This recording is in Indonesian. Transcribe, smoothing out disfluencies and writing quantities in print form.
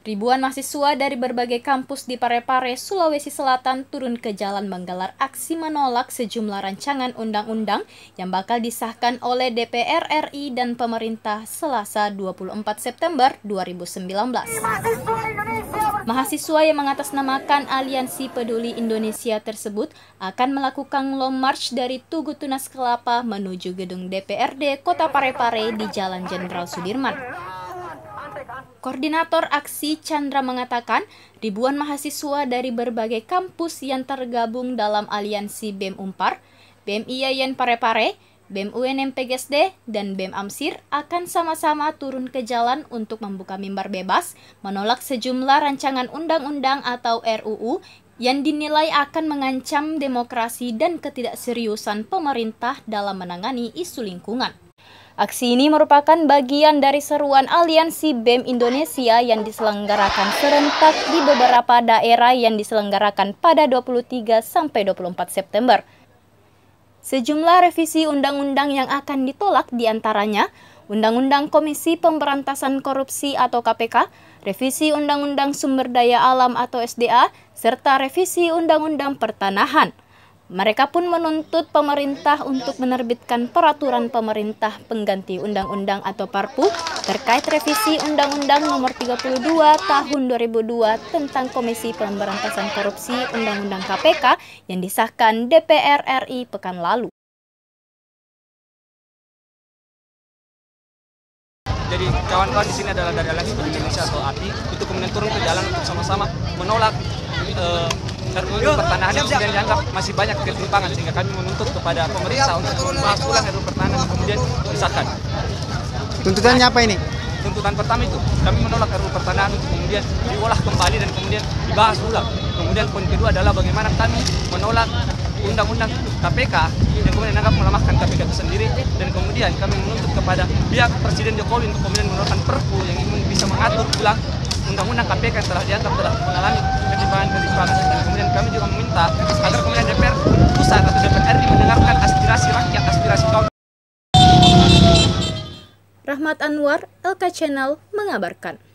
Ribuan mahasiswa dari berbagai kampus di Parepare, Sulawesi Selatan turun ke jalan menggelar aksi menolak sejumlah rancangan undang-undang yang bakal disahkan oleh DPR RI dan pemerintah Selasa 24 September 2019. Mahasiswa yang mengatasnamakan Aliansi Peduli Indonesia tersebut akan melakukan long march dari Tugu Tunas Kelapa menuju gedung DPRD Kota Parepare di Jalan Jenderal Sudirman. Koordinator aksi Chandra mengatakan, ribuan mahasiswa dari berbagai kampus yang tergabung dalam aliansi BEM Unpar, BEM IAIN Parepare, BEM UNM PGSD, dan BEM Amsir akan sama-sama turun ke jalan untuk membuka mimbar bebas, menolak sejumlah rancangan undang-undang atau RUU yang dinilai akan mengancam demokrasi dan ketidakseriusan pemerintah dalam menangani isu lingkungan. Aksi ini merupakan bagian dari seruan Aliansi BEM Indonesia yang diselenggarakan serentak di beberapa daerah yang diselenggarakan pada 23 sampai 24 September. Sejumlah revisi undang-undang yang akan ditolak diantaranya Undang-Undang Komisi Pemberantasan Korupsi atau KPK, revisi Undang-Undang Sumber Daya Alam atau SDA, serta revisi Undang-Undang Pertanahan. Mereka pun menuntut pemerintah untuk menerbitkan peraturan pemerintah pengganti undang-undang atau Perpu terkait revisi Undang-Undang Nomor 32 Tahun 2002 tentang Komisi Pemberantasan Korupsi Undang-Undang KPK yang disahkan DPR RI pekan lalu. Jadi kawan-kawan di sini adalah dari Aliansi Peduli Indonesia atau API untuk kemudian turun ke jalan untuk sama-sama menolak RUU Pertanahan yang kemudian dianggap masih banyak ketimpangan, sehingga kami menuntut kepada pemerintah untuk membahas ulang RUU Pertanahan dan kemudian disahkan. Tuntutannya apa ini? Tuntutan pertama itu, kami menolak RUU Pertanahan untuk kemudian diolah kembali dan kemudian dibahas ulang. Kemudian poin kedua adalah bagaimana kami menolak Undang-Undang KPK yang kemudian dianggap melemahkan KPK itu sendiri, dan kemudian kami menuntut kepada pihak Presiden Jokowi untuk kemudian mengeluarkan Perpu yang bisa mengatur ulang Undang-Undang KPK yang telah dianggap telah mengalami ketimpangan. Dan kemudian kami juga meminta agar kemudian DPR pusat atau DPR RI mendengarkan aspirasi rakyat, aspirasi kaum. Rahmat Anwar, LK Channel mengabarkan.